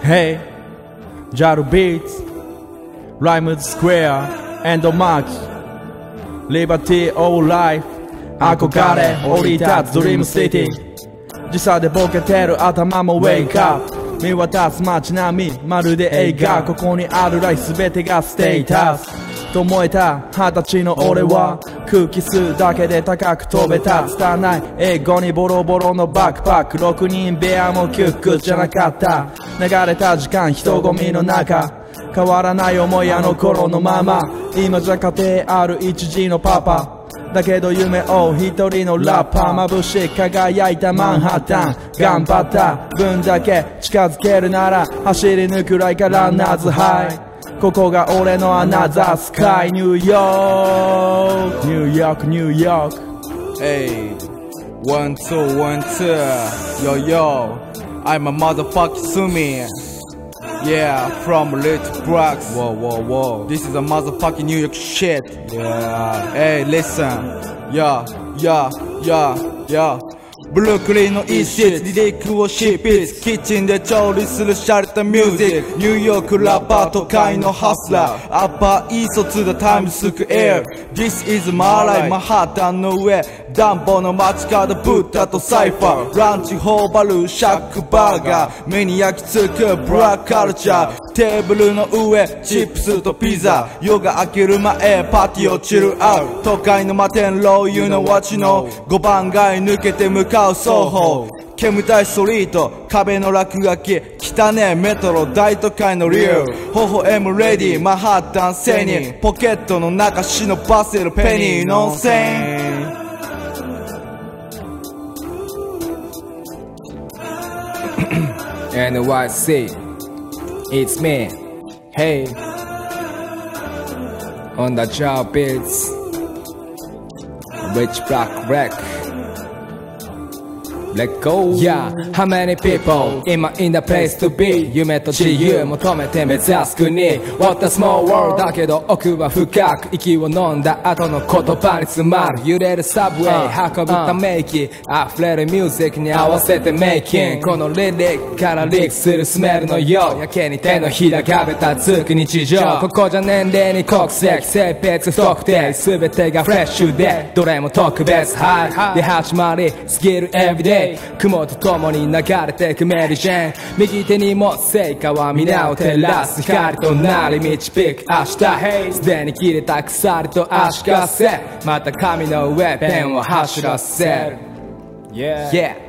Hey, JAL Beats, Rhymes Square and March, Liberty of Life、憧れ降り立つドリームシティ、時差でボケてる頭もウェイクアップ、見渡す街並みまるで映画、ここにあるライフ全てがステータスと思えた20歳の俺は、空気吸うだけで高く飛べた、拙い英語にボロボロのバックパック、6人部屋もキュックじゃなかった。流れた時間人混みの中、変わらない思いあの頃のまま、今じゃ家庭ある一児のパパだけど夢を一人のラッパー、眩しい輝いたマンハッタン、頑張った分だけ近づけるなら走り抜くライカランナーズハイ、ここが俺のアナザースカイ、ニューヨークニューヨークニューヨーク。 Hey, 1, 2, 1, 2. Yo, yo, I'm a motherfucking Sumi. Yeah, from Little Brooks. Whoa, whoa, whoa. This is a motherfucking New York shit. Yeah. Hey, listen. Yeah, yeah, yeah, yeah. ブルックリンの一室、リリックを執筆、キッチンで調理する洒落たミュージック、ニューヨークラッパー都会のハスラー、アッパーイーストツーダタイムスクエア、 This is my life、 マンハッタンの上、ダンボの街角、ブッダとサイファー、ランチホーバル、シャックバーガー、目に焼き付くブラックカルチャー、テーブルの上、チップスとピザ、夜が明ける前、パティオチルアウト、都会の摩天楼、You know what you know、 5番街抜けて向かう双方、煙たいストリート、壁の落書き、汚ねえメトロ、大都会のリュー、微笑むレディ、マンハッタン1000人、ポケットの中忍ばせるペニー、ノンセン。 NYC, it's me. Hey, on the job beats, Rich Black Wreck. Let go. Yeah, how many people今 in the place to be、 夢と自由求めて目指す国、 What a small world だけど奥は深く、息を飲んだ後の言葉に詰まる、揺れるサブウェイ運ぶため息、溢れるミュージックに合わせてメイキング、このリリックからリークするスメルのよう、やけに手のひらがべたつく日常、ここじゃ年齢に国籍性別不特定、全てがフレッシュでどれも特別ハイで始まり過ぎる everyday、雲と共に流れてくメリジェン、右手にも成果は皆を照らす光となり導く明日、すでに切れた鎖と足かせ、また紙の上ペンを走らせる。 Yeah